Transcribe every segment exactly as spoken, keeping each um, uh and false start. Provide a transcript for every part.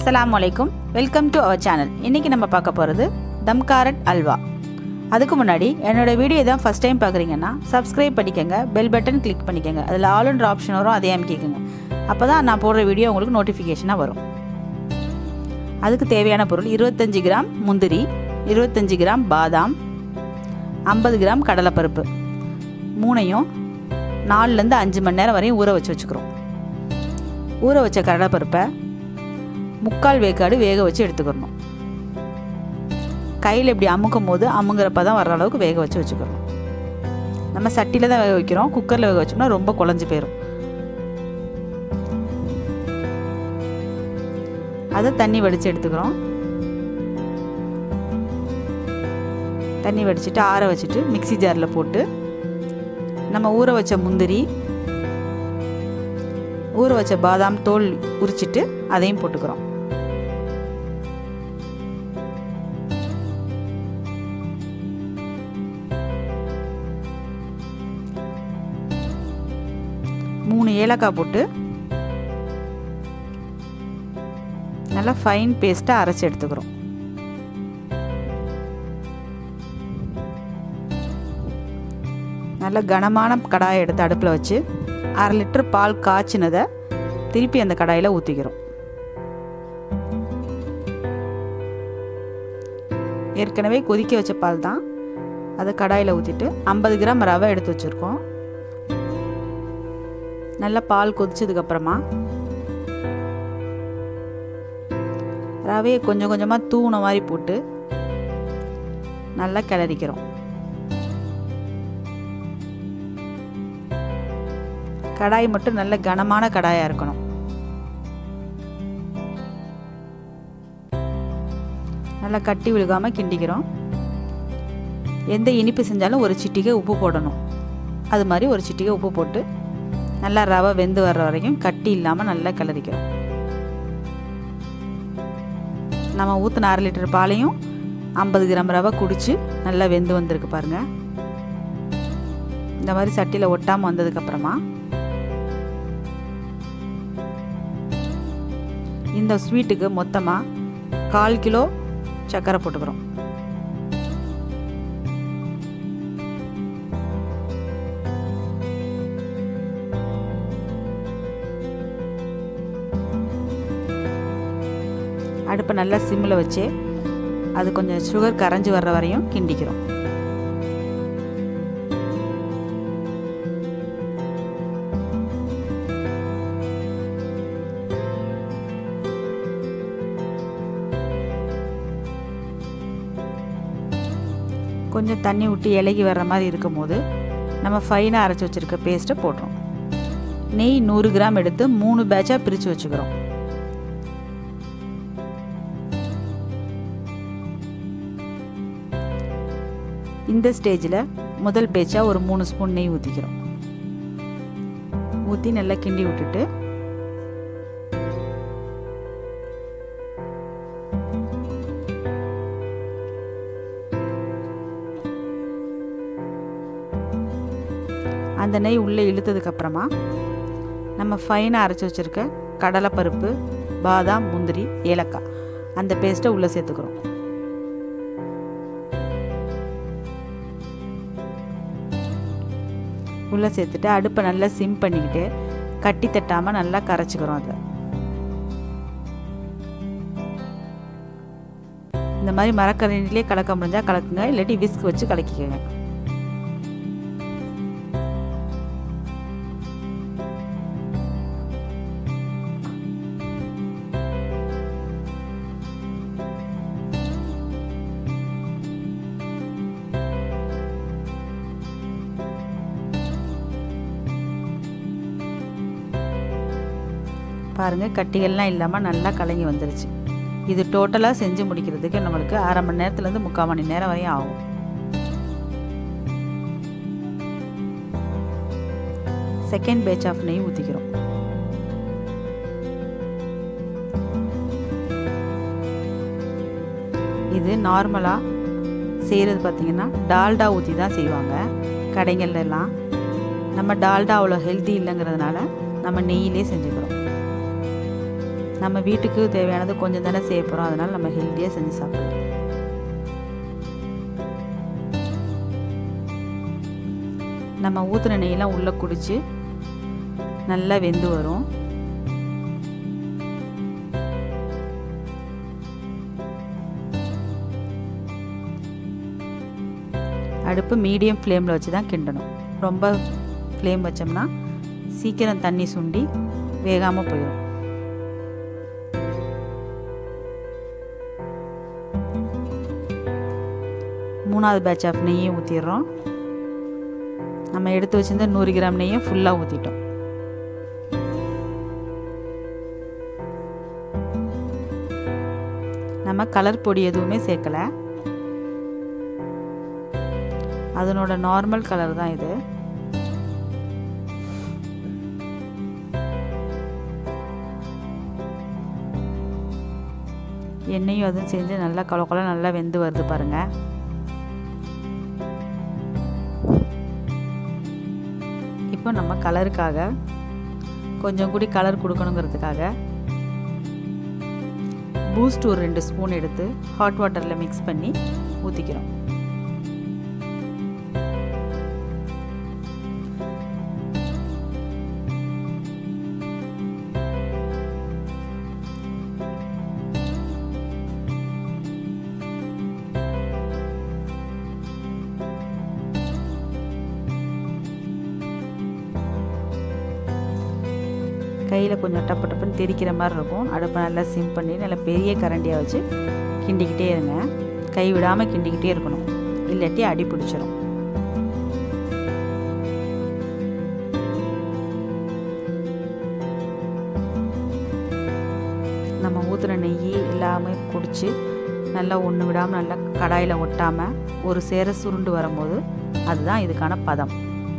Assalamualaikum, welcome to our channel. இன்னைக்கு நம்ம பார்க்க போறது தம் காரட் அல்வா. அதுக்கு முன்னாடி என்னோட வீடியோ தான் ஃபர்ஸ்ட் டைம் பார்க்குறீங்கன்னா சப்ஸ்கிரைப் பண்ணிக்கங்க, பெல் பட்டன் கிளிக் பண்ணிக்கங்க. அதில் ஆல் என்ற ஆப்ஷன் வரும், அதே அமைக்கிக்கங்க. அப்பதான் நான் போடுற வீடியோ உங்களுக்கு நோட்டிஃபிகேஷனாக வரும். அதுக்கு தேவையான பொருள் இருபத்தஞ்சு கிராம் முந்திரி, இருபத்தஞ்சு கிராம் பாதாம், ஐம்பது கிராம் கடலைப்பருப்பு. மூணையும் நாலுலேருந்து அஞ்சு மணி நேரம் வரையும் ஊற வச்சு வச்சுக்கிறோம். ஊற வச்ச கடலைப்பருப்பை முக்கால் வேக்காடு வேக வச்சு எடுத்துக்கிறணும். கையில் இப்படி அமுக்கும் போது அமுங்கிறப்ப தான் வர்ற அளவுக்கு வேக வச்சு வச்சுக்கிறணும். நம்ம சட்டியில் தான் வேக வைக்கிறோம், குக்கரில் வேக வச்சோம்னா ரொம்ப குழஞ்சி போயிடும். அதை தண்ணி வடித்து எடுத்துக்கிறோம். தண்ணி வடிச்சிட்டு ஆற வச்சுட்டு மிக்சி ஜாரில் போட்டு நம்ம ஊற வச்ச முந்திரி, ஊற வச்ச பாதாம் தோல் உரிச்சிட்டு அதையும் போட்டுக்கிறோம். மூணு ஏலக்காய் போட்டு நல்லா ஃபைன் பேஸ்ட்டாக அரைச்சி எடுத்துக்கிறோம். நல்ல கனமான கடாயை எடுத்து அடுப்பில் வச்சு அரை லிட்டர் பால் காய்ச்சினதை திருப்பி அந்த கடாயில் ஊற்றிக்கிறோம். ஏற்கனவே கொதிக்க வச்ச பால் தான், அதை கடாயில் ஊற்றிட்டு ஐம்பது கிராம் ரவை எடுத்து வச்சுருக்கோம். நல்லா பால் கொதிச்சதுக்கப்புறமா ரவையை கொஞ்சம் கொஞ்சமாக தூண மாதிரி போட்டு நல்லா கிளறிக்கிறோம். கடாய் மட்டும் நல்ல கனமான கடாயாக இருக்கணும். நல்லா கட்டி விழுகாமல் கிண்டிக்கிறோம். எந்த இனிப்பு செஞ்சாலும் ஒரு சிட்டிகை உப்பு போடணும். அது மாதிரி ஒரு சிட்டிகை உப்பு போட்டு நல்லா ரவை வெந்து வர்ற வரைக்கும் கட்டி இல்லாமல் நல்லா கிளறிக்கிறோம். நம்ம ஊற்றின அரை லிட்டர் பாலையும் ஐம்பது கிராம் ரவை குடிச்சு நல்லா வெந்து வந்திருக்கு பாருங்கள். இந்த மாதிரி சட்டியில் ஒட்டாமல் வந்ததுக்கப்புறமா இந்த ஸ்வீட்டுக்கு மொத்தமாக கால் கிலோ சர்க்கரை போட்டுக்கிறோம். அடுப்பை நல்லா சிம்மில் வச்சு அது கொஞ்சம் சுகர் கரைஞ்சி வர்ற வரையும் கிண்டிக்கிறோம். கொஞ்சம் தண்ணி விட்டு இலகி வர்ற மாதிரி இருக்கும் போது நம்ம ஃபைனாக அரைச்சி வச்சுருக்க பேஸ்ட்டை போடுறோம். நெய் நூறு கிராம் எடுத்து மூணு பேட்சாக பிரித்து வச்சுக்கிறோம். இந்த ஸ்டேஜில் முதல் பேட்சாக ஒரு மூணு ஸ்பூன் நெய் ஊற்றிக்கிறோம். ஊற்றி நல்லா கிண்டி விட்டுட்டு அந்த நெய் உள்ளே இழுத்ததுக்கப்புறமா நம்ம ஃபைனாக அரைச்சி வச்சுருக்க கடலைப்பருப்பு, பாதாம், முந்திரி, ஏலக்காய் அந்த பேஸ்ட்டை உள்ளே சேர்த்துக்கிறோம். உள்ளே சேர்த்துட்டு அடுப்பை நல்லா சிம் பண்ணிக்கிட்டு கட்டி தட்டாமல் நல்லா கரைச்சிக்கிறோம். அதை இந்த மாதிரி மரக்கரண்டிலே கலக்க முடிஞ்சால் கலக்குங்க, இல்லாட்டி விஸ்க் வச்சு கலக்கிக்கங்க. பாருங்கள், கட்டிகள்லாம் இல்லாமல் நல்லா கலங்கி வந்துருச்சு. இது டோட்டலாக செஞ்சு முடிக்கிறதுக்கு நம்மளுக்கு அரை மணி நேரத்துலேருந்து முக்கால் மணி நேரம் வரையும் ஆகும். செகண்ட் பேட்ச் ஆஃப் நெய் ஊற்றிக்கிறோம். இது நார்மலாக செய்கிறது பார்த்திங்கன்னா டால்டா ஊற்றி தான் செய்வாங்க கடைகள்லாம். நம்ம டால்டா அவ்வளோ ஹெல்த்தி இல்லைங்கிறதுனால நம்ம நெய்யிலே செஞ்சுக்கிறோம். நம்ம வீட்டுக்கு தேவையானது கொஞ்சம் தானே செய்ய போகிறோம், அதனால் நம்ம ஹெல்த்தியாக செஞ்சு சாப்பிடலாம். நம்ம ஊற்றின நெய்யெல்லாம் உள்ளே குடிச்சு நல்லா வெந்து வரும். அடுப்பு மீடியம் ஃப்ளேமில் வச்சு தான் கிண்டணும். ரொம்ப ஃப்ளேம் வச்சோம்னா சீக்கிரம் தண்ணி சுண்டி வேகாமல் போயிடும். மூணாவது பேட்ச் ஆஃப் நெய்யும் ஊற்றிடுறோம். நம்ம எடுத்து வச்சிருந்த நூறு கிராம் நெய்யும் ஃபுல்லாக ஊற்றிட்டோம். நம்ம கலர் பொடி எதுவுமே சேர்க்கலை, அதனோட நார்மல் கலர் தான் இது. எண்ணெயும் அதுவும் செஞ்சு நல்லா கொல கொல நல்லா வெந்து வருது பாருங்க. இப்போ நம்ம கலருக்காக கொஞ்சம் கூடி கலர் கொடுக்கணுங்கிறதுக்காக பூஸ்ட் ஒரு ரெண்டு ஸ்பூன் எடுத்து ஹாட் வாட்டரில் மிக்ஸ் பண்ணி ஊற்றிக்கிறோம். கையில் கொஞ்சம் டப்பு டப்புன்னு தெரிக்கிற மாதிரி இருக்கும். அடுப்பை நல்லா சிம் பண்ணி நல்லா பெரிய கரண்டியாக வச்சு கிண்டிக்கிட்டே இருங்க. கை விடாமல் கிண்டிக்கிட்டே இருக்கணும், இல்லாட்டி அடி பிடிச்சிடும். நம்ம ஊற்றுன நெய் இல்லாமல் குடித்து நல்லா ஒன்று விடாமல் நல்லா கடாயில் ஒட்டாமல் ஒரு சேர சுருண்டு வரும்போது அதுதான் இதுக்கான பதம்.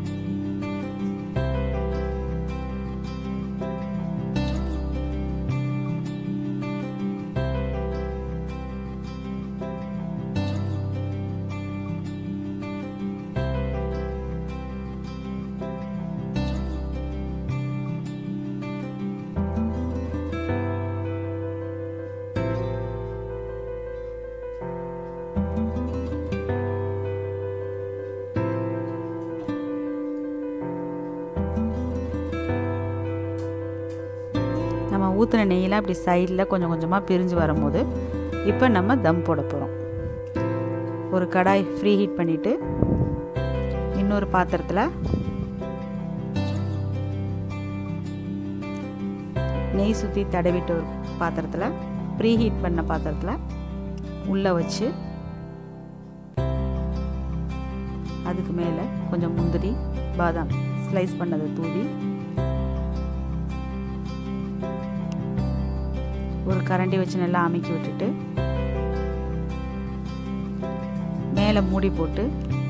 நம்ம ஊற்றின நெய்யெல்லாம் இப்படி சைடில் கொஞ்சம் கொஞ்சமாக பிரிஞ்சு வரும்போது இப்போ நம்ம தம் போட போகிறோம். ஒரு கடாய் ஃப்ரீ ஹீட் பண்ணிவிட்டு இன்னொரு பாத்திரத்தில் நெய் சுற்றி தடவிட்டு ஒரு பாத்திரத்தில் ப்ரீ ஹீட் பண்ண பாத்திரத்தில் உள்ளே வச்சு அதுக்கு மேலே கொஞ்சம் முந்திரி பாதாம் ஸ்லைஸ் பண்ணதை தூவி ஒரு கரண்டி வச்சு நல்லா அமுக்கி விட்டுட்டு மேலே மூடி போட்டு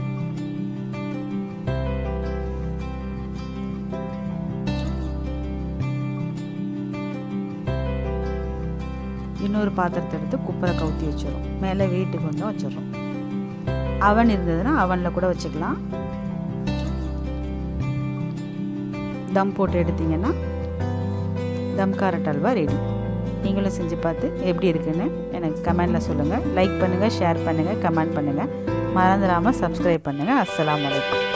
இன்னொரு பாத்திரத்தை எடுத்து குப்பரை கவுத்தி வச்சிடும். மேலே வீட்டுக்கு வந்து வச்சிடறோம். அவன் இருந்ததுன்னா அவனில் கூட வச்சுக்கலாம். தம் போட்டு எடுத்தீங்கன்னா தம் காரட் அல்வா ரெடி. நீங்களும் செஞ்சு பார்த்து எப்படி இருக்குன்னு எனக்கு கமெண்டில் சொல்லுங்கள். லைக் பண்ணுங்கள், ஷேர் பண்ணுங்கள், கமெண்ட் பண்ணுங்கள். மறந்துடாமல் சப்ஸ்கிரைப் பண்ணுங்கள். அஸ்ஸலாமு அலைக்கும்.